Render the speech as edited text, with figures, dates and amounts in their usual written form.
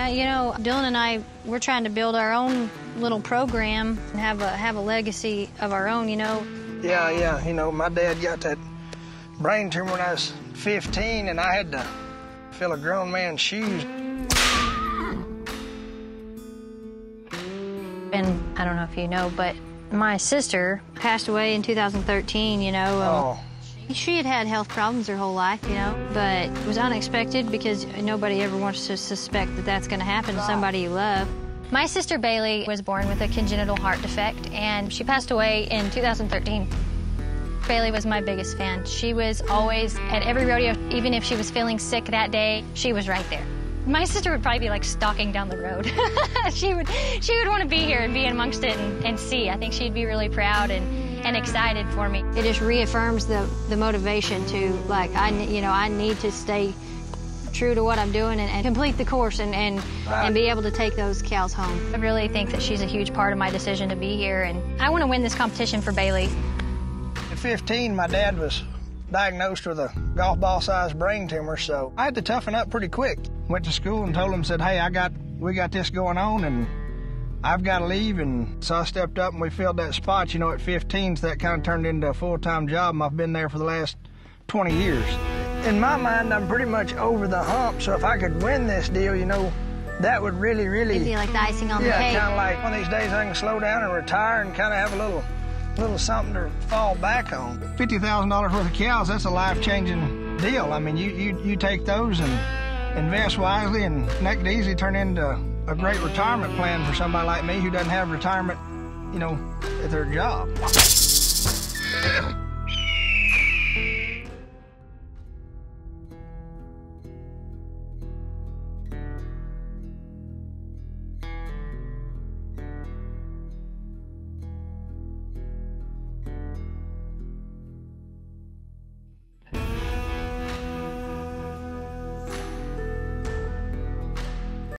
Yeah, you know, Dylan and I, we're trying to build our own little program and have a legacy of our own, you know. Yeah, you know, my dad got that brain tumor when I was 15, and I had to fill a grown man's shoes. And I don't know if you know, but my sister passed away in 2013, you know. She had had health problems her whole life, you know, but it was unexpected because nobody ever wants to suspect that that's going to happen to somebody you love. My sister Bailey was born with a congenital heart defect, and she passed away in 2013. Bailey was my biggest fan. She was always at every rodeo. Even if she was feeling sick that day, she was right there. My sister would probably be like stalking down the road. she would want to be here and be amongst it and see. I think she'd be really proud and excited for me. It just reaffirms the motivation to, like, I need to stay true to what I'm doing and complete the course and be able to take those cows home. I really think that she's a huge part of my decision to be here, and I want to win this competition for Bailey. At 15, my dad was diagnosed with a golf ball-sized brain tumor, so I had to toughen up pretty quick. Went to school and told him, said, hey, we got this going on, and I've got to leave. And so I stepped up and we filled that spot. You know, at 15, so that kind of turned into a full-time job, and I've been there for the last 20 years. In my mind, I'm pretty much over the hump, so if I could win this deal, you know, that would really... It'd be like the icing on the cake. Yeah, kind of like one of these days I can slow down and retire and kind of have a little something to fall back on. $50,000 worth of cows, that's a life-changing deal. I mean, you take those and invest wisely, and that could easily turn into a great retirement plan for somebody like me who doesn't have retirement, you know, at their job.